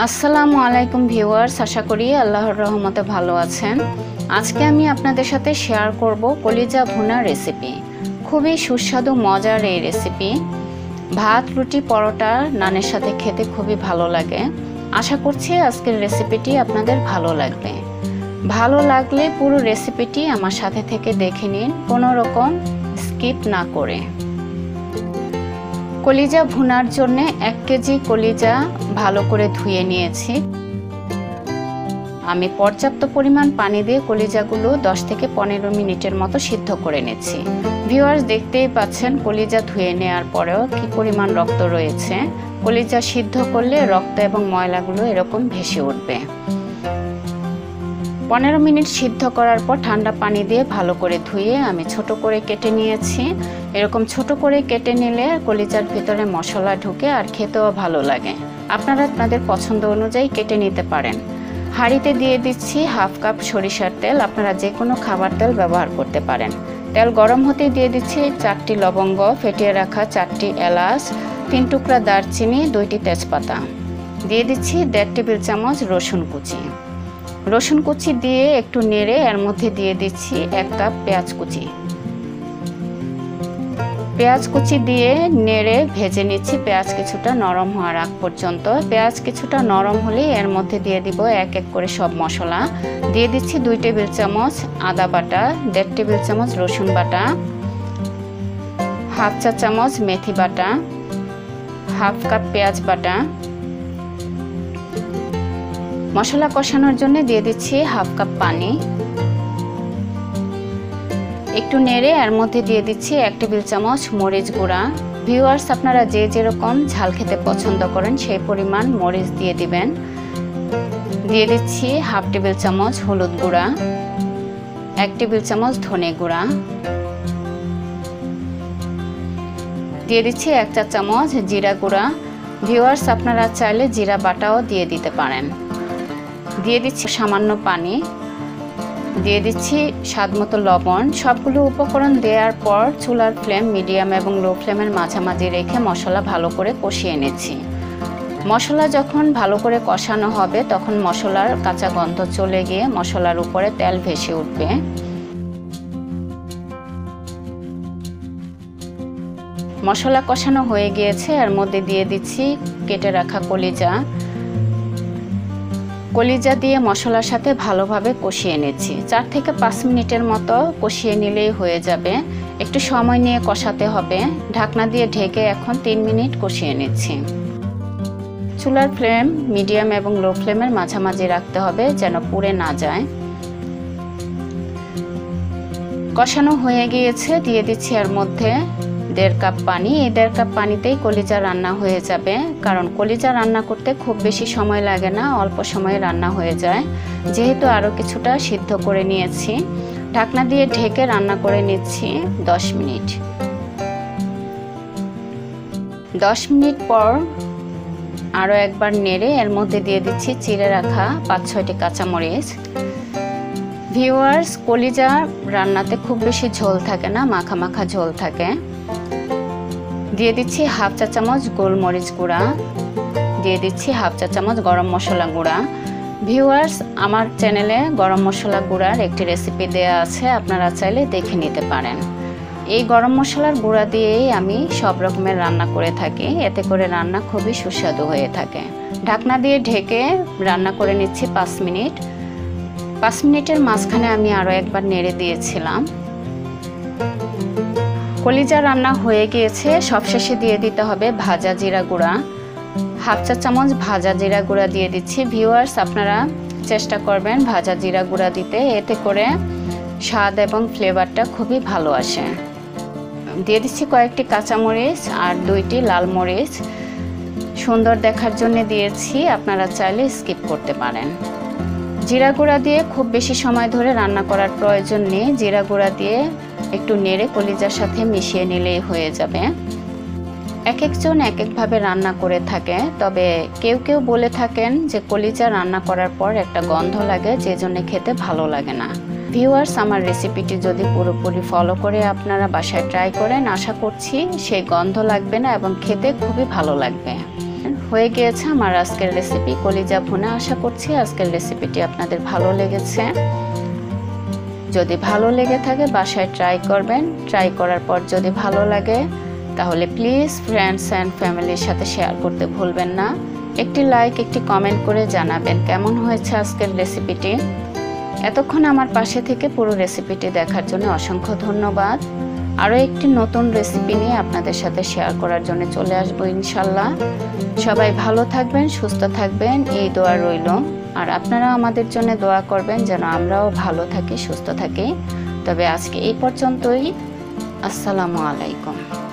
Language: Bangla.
আসসালামু আলাইকুম ভিউয়ার্স, আশা করি আল্লাহর রহমতে ভালো আছেন। আজকে আমি আপনাদের সাথে শেয়ার করব কলিজা ভুনা রেসিপি। খুবই সুস্বাদু মজার এই রেসিপি ভাত, রুটি, পরোটা, নানের সাথে খেতে খুবই ভালো লাগে। আশা করছি আজকের রেসিপিটি আপনাদের ভালো লাগবে। ভালো লাগলে পুরো রেসিপিটি আমার সাথে থেকে দেখে নিন, কোনো রকম স্কিপ না করে। কলিজা ভুনার জন্য 1 কেজি কলিজা ভালো করে ধুয়ে নিয়েছি। আমি পর্যাপ্ত পরিমাণ পানি দিয়ে কলিজাগুলো 10 থেকে 15 মিনিটের মতো সিদ্ধ করে নিচ্ছি। ভিউয়ার্স, দেখতেই পাচ্ছেন কলিজা ধুয়ে নেওয়ার পরেও কি পরিমাণ রক্ত রয়েছে। কলিজা সিদ্ধ করলে রক্ত এবং ময়লাগুলো এরকম ভেসে উঠবে। 15 মিনিট সিদ্ধ করার পর ঠান্ডা পানি দিয়ে ভালো করে ধুয়ে আমি ছোট করে কেটে নিয়েছি। এরকম ছোট করে কেটে নিলে কলিজার ভিতরে মশলা ঢুকে আর খেতেও ভালো লাগে। আপনারা আপনাদের পছন্দ অনুযায়ী কেটে নিতে পারেন। হাঁড়িতে দিয়ে দিচ্ছি 1/2 কাপ সরিষার তেল। আপনারা যে কোনো খাবার তেল ব্যবহার করতে পারেন। তেল গরম হতে দিয়ে দিচ্ছি 4টি লবঙ্গ, ফেটিয়ে রাখা 4টি এলাচ, 3 টুকরা দারচিনি, 2টি তেজপাতা। দিয়ে দিচ্ছি 1.5 টেবিল চামচ রসুন কুচি। রসুন কুচি দিয়ে একটু নেড়ে এর মধ্যে দিয়ে দিচ্ছি 1 কাপ পেঁয়াজ কুচি। পেঁয়াজ কুচি দিয়ে নেড়ে ভেজে নিচ্ছি পেঁয়াজ কিছুটা নরম হওয়ার আগ পর্যন্ত। পেঁয়াজ কিছুটা নরম হলে এর মধ্যে দিয়ে দিব এক এক করে সব মশলা। দিয়ে দিচ্ছি 2 টেবিল চামচ আদা বাটা, 1.5 টেবিল চামচ রসুন বাটা, 1/2 চা চামচ মেথি বাটা, 1/2 কাপ পেঁয়াজ বাটা। মশলা কষানোর জন্য দিয়ে দিচ্ছি 1/2 কাপ পানি। একটু নেড়ে এর মধ্যে দিয়ে দিচ্ছি 1 টেবিল চামচ মরিচ গুঁড়া। ভিউয়ার্স, আপনারা যে যেরকম ঝাল খেতে পছন্দ করেন সেই পরিমাণ মরিচ দিয়ে দিবেন। দিয়ে দিচ্ছি 1/2 টেবিল চামচ হলুদ গুঁড়া, 1 টেবিল চামচ ধনে গুঁড়া, দিয়ে দিচ্ছি 1 চা চামচ জিরা গুঁড়া। ভিউয়ার্স, আপনারা চাইলে জিরা বাটাও দিয়ে দিতে পারেন। দিয়ে দিচ্ছি সামান্য পানি, দিয়ে দিচ্ছি স্বাদমতো লবণ। সবগুলো উপকরণ দেওয়ার পর চুলার ফ্লেম মিডিয়াম এবং লো ফ্লেমের মাঝামাঝি রেখে মশলা ভালো করে কষিয়ে নিচ্ছি। মশলা যখন ভালো করে কষানো হবে তখন মশলার কাঁচা গন্ধ চলে গিয়ে মশলার উপরে তেল ভেসে উঠবে। মশলা কষানো হয়ে গিয়েছে, এর মধ্যে দিয়ে দিচ্ছি কেটে রাখা কলিজা দিয়ে মশলার সাথে ভালোভাবে কষিয়ে নিচ্ছি। 4 থেকে 5 মিনিটের মতো কষিয়ে নিলেই হয়ে যাবে। একটু সময় নিয়ে কষাতে হবে। ঢাকনা দিয়ে ঢেকে এখন 3 মিনিট কষিয়ে নিচ্ছি। চুলার ফ্লেম মিডিয়াম এবং লো ফ্লেমের মাঝামাঝি রাখতে হবে যেন পুড়ে না যায়। কষানো হয়ে গিয়েছে, দিয়ে দিচ্ছি এর মধ্যে 1.5 কাপ পানি। এই 1.5 কাপ পানিতেই কলিজা রান্না হয়ে যাবে, কারণ কলিজা রান্না করতে খুব বেশি সময় লাগে না, অল্প সময়ে রান্না হয়ে যায়। যেহেতু আরও কিছুটা সিদ্ধ করে নিয়েছি, ঢাকনা দিয়ে ঢেকে রান্না করে নিচ্ছি 10 মিনিট। 10 মিনিট পর আরও একবার নেড়ে এর মধ্যে দিয়ে দিচ্ছি চিড়ে রাখা 5-6টি কাঁচামরিচ। ভিউয়ার্স, কলিজা রান্নাতে খুব বেশি ঝোল থাকে না, মাখা মাখা ঝোল থাকে। দিয়ে দিচ্ছি 1/2 চা চামচ গোলমরিচ গুঁড়া, দিয়ে দিচ্ছি 1/2 চা চামচ গরম মশলা গুঁড়া। ভিউয়ার্স, আমার চ্যানেলে গরম মশলা গুঁড়ার একটি রেসিপি দেওয়া আছে, আপনারা চাইলে দেখে নিতে পারেন। এই গরম মশলার গুঁড়া দিয়েই আমি সব রকমের রান্না করে থাকি, এতে করে রান্না খুবই সুস্বাদু হয়ে থাকে। ঢাকনা দিয়ে ঢেকে রান্না করে নিচ্ছি 5 মিনিট। 5 মিনিটের মাঝখানে আমি আরও একবার নেড়ে দিয়েছিলাম। কলিজা রান্না হয়ে গিয়েছে, সবশেষে দিয়ে দিতে হবে ভাজা জিরা গুঁড়া। 1/2 চা চামচ ভাজা জিরা গুঁড়া দিয়ে দিচ্ছি। ভিউয়ার্স, আপনারা চেষ্টা করবেন ভাজা জিরা গুঁড়া দিতে, এতে করে স্বাদ এবং ফ্লেভারটা খুবই ভালো আসে। দিয়ে দিচ্ছি কয়েকটি কাঁচামরিচ আর 2টি লাল মরিচ, সুন্দর দেখার জন্য দিয়েছি, আপনারা চাইলে স্কিপ করতে পারেন। জিরা গুঁড়া দিয়ে খুব বেশি সময় ধরে রান্না করার প্রয়োজন নেই। জিরা গুঁড়া দিয়ে একটু নেড়ে কলিজার সাথে মিশিয়ে নিলেই হয়ে যাবে। এক একজন এক একভাবে রান্না করে থাকে, তবে কেউ কেউ বলে থাকেন যে কলিজা রান্না করার পর একটা গন্ধ লাগে, যে জন্য খেতে ভালো লাগে না। ভিউয়ার্স, আমার রেসিপিটি যদি পুরোপুরি ফলো করে আপনারা বাসায় ট্রাই করেন, আশা করছি সেই গন্ধ লাগবে না এবং খেতে খুবই ভালো লাগবে। হয়ে গিয়েছে আমার আজকের রেসিপি কলিজা ভুনা। আশা করছি আজকের রেসিপিটি আপনাদের ভালো লেগেছে। যদি ভালো লেগে থাকে বাসায় ট্রাই করবেন। ট্রাই করার পর যদি ভালো লাগে তাহলে প্লিজ ফ্রেন্ডস অ্যান্ড ফ্যামিলির সাথে শেয়ার করতে ভুলবেন না। একটি লাইক, একটি কমেন্ট করে জানাবেন কেমন হয়েছে আজকের রেসিপিটি। এতক্ষণ আমার পাশে থেকে পুরো রেসিপিটি দেখার জন্য অসংখ্য ধন্যবাদ। আরও একটি নতুন রেসিপি নিয়ে আপনাদের সাথে শেয়ার করার জন্য চলে আসবো ইনশাল্লাহ। সবাই ভালো থাকবেন, সুস্থ থাকবেন, এই দোয়া রইল। আর আপনারা আমাদের জন্য দোয়া করবেন যেন আমরাও ভালো থাকি, সুস্থ থাকি। তবে আজকে এই পর্যন্তই। আসসালামু আলাইকুম।